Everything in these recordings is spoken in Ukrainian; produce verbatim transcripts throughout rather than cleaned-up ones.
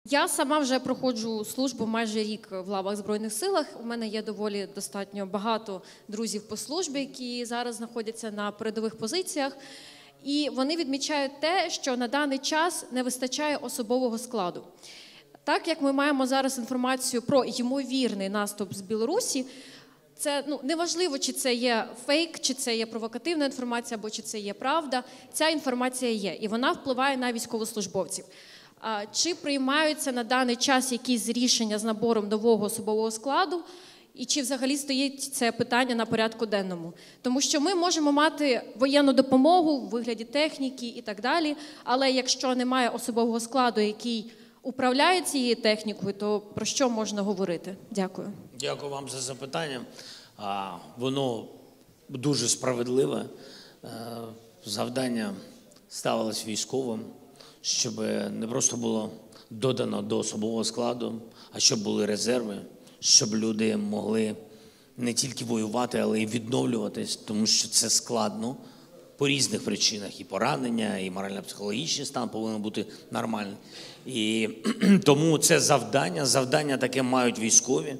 Я сама вже проходжу службу майже рік в лавах Збройних силах. У мене є доволі достатньо багато друзів по службі, які зараз знаходяться на передових позиціях. І вони відмічають те, що на даний час не вистачає особового складу. Так як ми маємо зараз інформацію про ймовірний наступ з Білорусі, це, ну, неважливо, чи це є фейк, чи це є провокативна інформація, або чи це є правда, ця інформація є, і вона впливає на військовослужбовців. Чи приймаються на даний час якісь рішення з набором нового особового складу, і чи взагалі стоїть це питання на порядку денному? Тому що ми можемо мати воєнну допомогу в вигляді техніки і так далі, але якщо немає особового складу, який управляє цією технікою, то про що можна говорити? Дякую. Дякую вам за запитання. Воно дуже справедливе. Завдання ставилось військовим, щоб не просто було додано до особового складу, а щоб були резерви, щоб люди могли не тільки воювати, але й відновлюватись, тому що це складно по різних причинах. І поранення, і морально-психологічний стан повинен бути нормальний. І тому це завдання, завдання таке мають військові,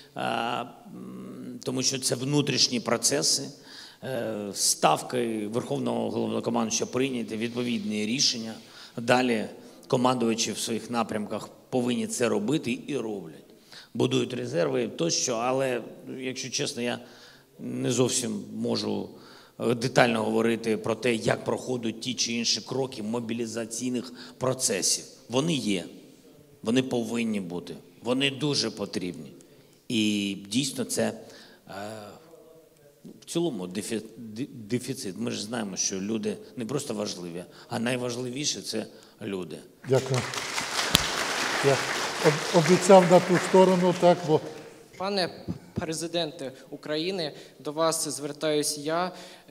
тому що це внутрішні процеси. Ставки Верховного Головнокомандуюча прийняти відповідні рішення. Далі командувачі в своїх напрямках повинні це робити і роблять. Будують резерви тощо, але, якщо чесно, я не зовсім можу детально говорити про те, як проходять ті чи інші кроки мобілізаційних процесів. Вони є, вони повинні бути, вони дуже потрібні. І дійсно це в цілому дефіцит. Ми ж знаємо, що люди не просто важливі, а найважливіше – це люди. Дякую. Я обіцяв на ту сторону, так, бо... Пане президенте України, до вас звертаюся я,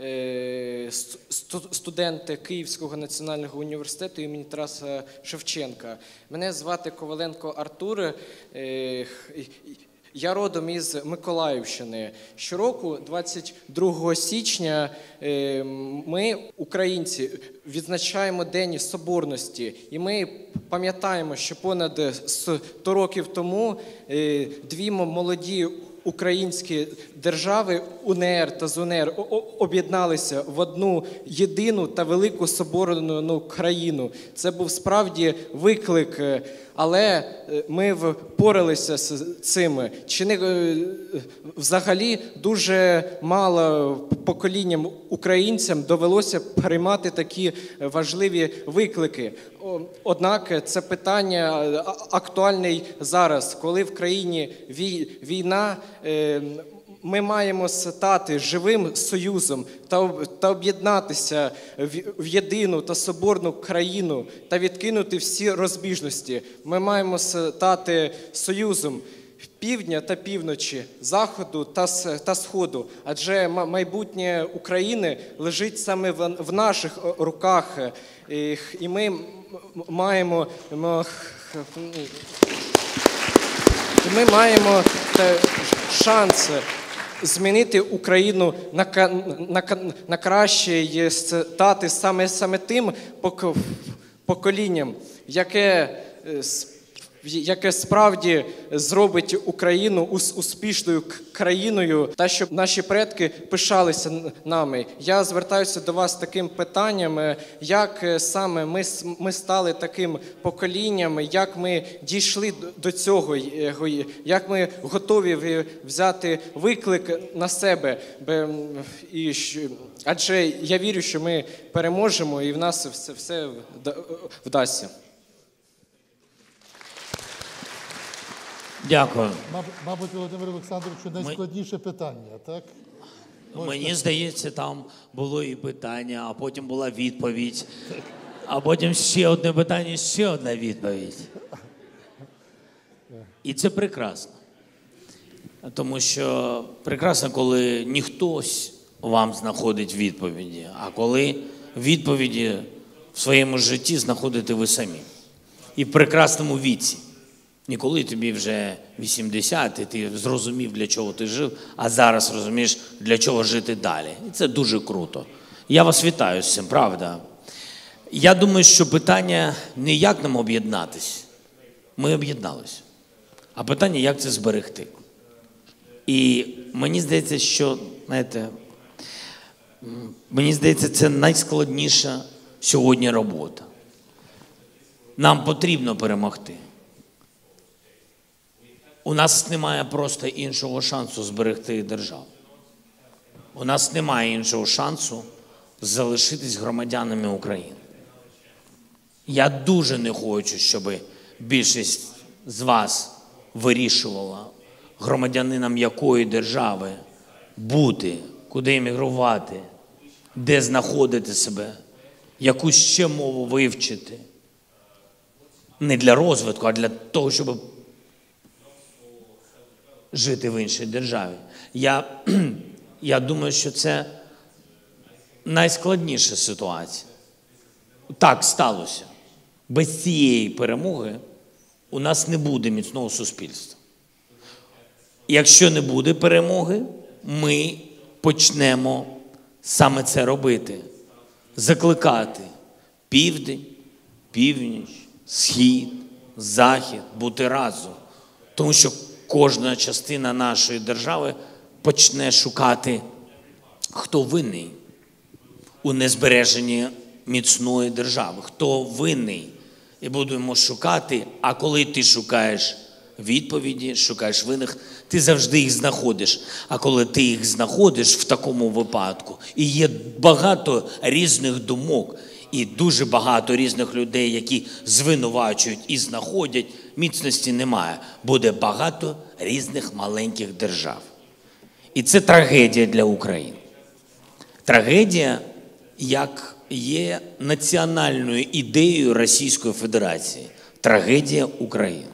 студент Київського національного університету імені Тараса Шевченка. Мене звати Коваленко Артур. Я родом із Миколаївщини. Щороку, двадцять другого січня, ми, українці, відзначаємо День Соборності. І ми пам'ятаємо, що понад сто років тому дві молоді українські держави, УНР та ЗУНР, об'єдналися в одну єдину та велику соборну країну. Це був справді виклик, але ми впоралися з цим. Чи не взагалі дуже мало поколінням українцям довелося приймати такі важливі виклики. Однак це питання актуальне зараз, коли в країні війна. Ми маємо стати живим союзом та об'єднатися в єдину та соборну країну та відкинути всі розбіжності. Ми маємо стати союзом півдня та півночі, заходу та сходу, адже майбутнє України лежить саме в наших руках, і ми маємо, ми маємо шанс змінити Україну на, на, на краще і стати саме, саме тим поколінням, яке, яке справді зробить Україну успішною країною, та щоб наші предки пишалися нами. Я звертаюся до вас з таким питанням, як саме ми, ми стали таким поколінням, як ми дійшли до цього, як ми готові взяти виклик на себе. І, адже я вірю, що ми переможемо і в нас все, все вдасться. Дякую. Мабуть, Володимир Олександровичу, найскладніше питання, так? Мені здається, там було і питання, а потім була відповідь, а потім ще одне питання, ще одна відповідь. І це прекрасно. Тому що прекрасно, коли не хтось вам знаходить відповіді, а коли відповіді в своєму житті знаходите ви самі. І в прекрасному віці. Не коли тобі вже вісімдесят, і ти зрозумів, для чого ти жив, а зараз розумієш, для чого жити далі. І це дуже круто. Я вас вітаю з цим, правда. Я думаю, що питання не як нам об'єднатись, Ми об'єдналися. А питання, як це зберегти? І мені здається, що, знаєте, мені здається, це найскладніша сьогодні робота. Нам потрібно перемогти. У нас немає просто іншого шансу зберегти державу. У нас немає іншого шансу залишитись громадянами України. Я дуже не хочу, щоб більшість з вас вирішувала, громадянином якої держави бути, куди емігрувати, де знаходити себе, яку ще мову вивчити. Не для розвитку, а для того, щоб жити в іншій державі. Я, я думаю, що це найскладніша ситуація. Так сталося. Без цієї перемоги у нас не буде міцного суспільства. Якщо не буде перемоги, ми почнемо саме це робити. Закликати південь, північ, схід, захід, бути разом. Тому що кожна частина нашої держави почне шукати, хто винний у незбереженні міцної держави, хто винний. І будемо шукати, а коли ти шукаєш відповіді, шукаєш винних, ти завжди їх знаходиш. А коли ти їх знаходиш в такому випадку, і є багато різних думок, і дуже багато різних людей, які звинувачують і знаходять, міцності немає. Буде багато різних маленьких держав. І це трагедія для України. Трагедія, як є національною ідеєю Російської Федерації. Трагедія України.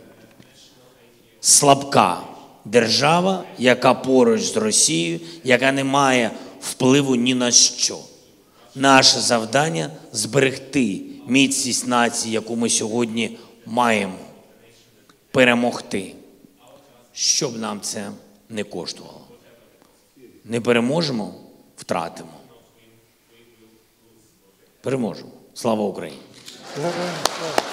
Слабка держава, яка поруч з Росією, яка не має впливу ні на що. Наше завдання – зберегти міцність нації, яку ми сьогодні маємо. Перемогти. Що б нам це не коштувало. Не переможемо – втратимо. Переможемо. Слава Україні! Слава.